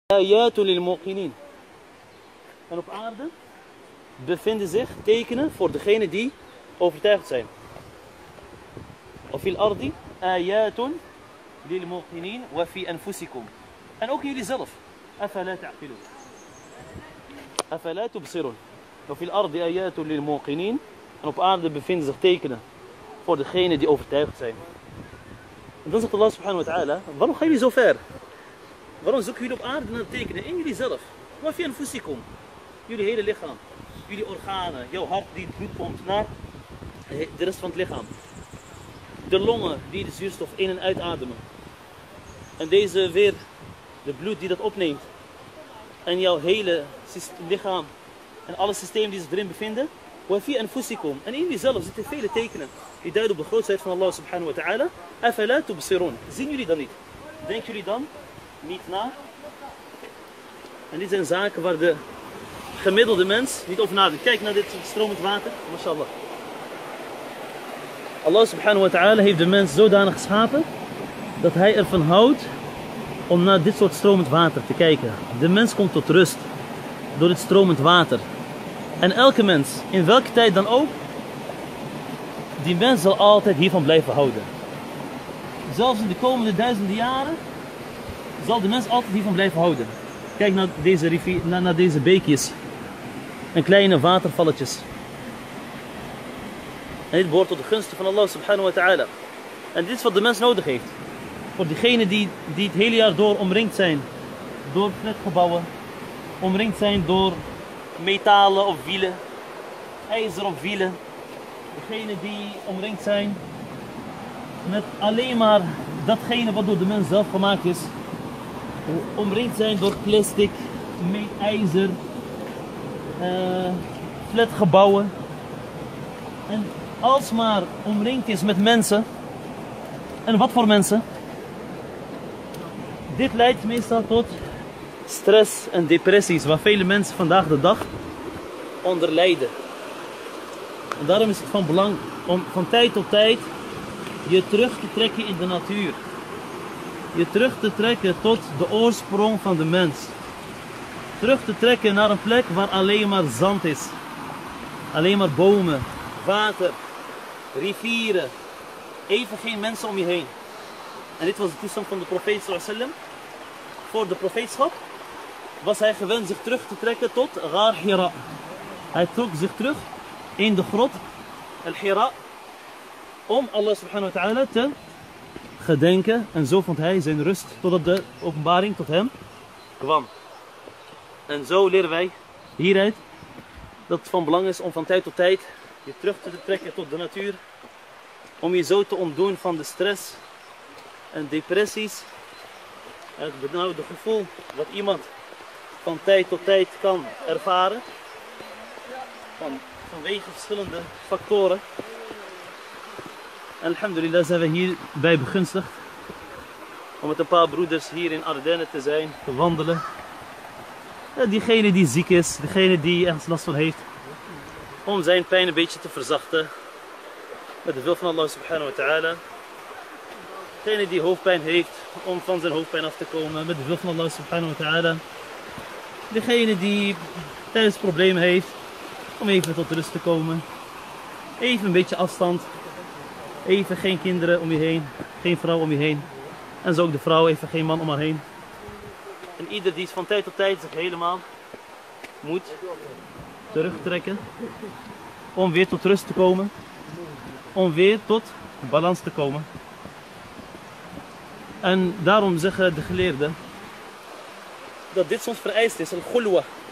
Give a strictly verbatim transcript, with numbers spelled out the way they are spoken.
Ayatul lil muqinin. En op aarde bevinden zich tekenen voor degenen die overtuigd zijn. Of fil ardi ayatun lil muqinin wa fi anfusikum. En ook jullie zelf. Afala ta'qilun. Afala tubsirun. Of fil ardi ayatun lil muqinin. En op aarde bevinden zich tekenen voor degenen die overtuigd zijn. En dan zegt Allah subhanahu wa ta'ala, waarom gaan jullie zo ver? Waarom zoeken jullie op aarde naar tekenen? In jullie zelf. Wa fi anfusikum. Jullie hele lichaam. Jullie organen. Jouw hart die het bloed pompt naar de rest van het lichaam. De longen die de zuurstof in- en uitademen. En deze weer de bloed die dat opneemt. En jouw hele lichaam. En alle systemen die zich erin bevinden. Wa fi anfusikum. En in jullie zelf zitten vele tekenen. Die duiden op de grootheid van Allah subhanahu wa ta'ala. Afala tubsirun. Zien jullie dan niet? Denken jullie dan niet na? En dit zijn zaken waar de gemiddelde mens niet over nadenkt. Kijk naar dit stromend water. MashaAllah. Allah subhanahu wa ta'ala heeft de mens zodanig geschapen dat hij ervan houdt om naar dit soort stromend water te kijken. De mens komt tot rust door dit stromend water. En elke mens, in welke tijd dan ook, die mens zal altijd hiervan blijven houden. Zelfs in de komende duizenden jaren zal de mens altijd hiervan blijven houden. Kijk naar deze, rivier, naar, naar deze beekjes en kleine watervalletjes. En dit behoort tot de gunsten van Allah subhanahu wa ta'ala. En dit is wat de mens nodig heeft. Voor diegenen die, die het hele jaar door omringd zijn door flatgebouwen, omringd zijn door metalen op wielen, ijzer op wielen. Degenen die omringd zijn met alleen maar datgene wat door de mens zelf gemaakt is. Omringd zijn door plastic, ijzer, uh, flatgebouwen. En alsmaar omringd is met mensen. En wat voor mensen? Dit leidt meestal tot stress en depressies, waar vele mensen vandaag de dag onder lijden. En daarom is het van belang om van tijd tot tijd je terug te trekken in de natuur. Je terug te trekken tot de oorsprong van de mens. Terug te trekken naar een plek waar alleen maar zand is. Alleen maar bomen, water, rivieren. Even geen mensen om je heen. En dit was de toestand van de profeet sallallahu alaihi wasallam. Voor de profeetschap was hij gewend zich terug te trekken tot Ghar Hira. Hij trok zich terug in de grot Al-Hira om Allah subhanahu wa ta'ala te gedenken. En zo vond hij zijn rust totdat de openbaring tot hem kwam. En zo leren wij hieruit dat het van belang is om van tijd tot tijd je terug te trekken tot de natuur. Om je zo te ontdoen van de stress en depressies. En het benauwde gevoel wat iemand van tijd tot tijd kan ervaren. Van, vanwege verschillende factoren. En alhamdulillah zijn we hierbij begunstigd. Om met een paar broeders hier in Ardennen te zijn, te wandelen. En diegene die ziek is, degene die ergens last van heeft. Om zijn pijn een beetje te verzachten. Met de wil van Allah subhanahu wa ta'ala. Degene die hoofdpijn heeft, om van zijn hoofdpijn af te komen. Met de wil van Allah subhanahu wa ta'ala. Degene die thuis problemen heeft, om even tot rust te komen. Even een beetje afstand. Even geen kinderen om je heen. Geen vrouw om je heen. En zo ook de vrouw, even geen man om haar heen. En ieder die van tijd tot tijd zich helemaal moet terugtrekken. Om weer tot rust te komen. Om weer tot balans te komen. En daarom zeggen de geleerden dat dit soms vereist is, al-khulwa.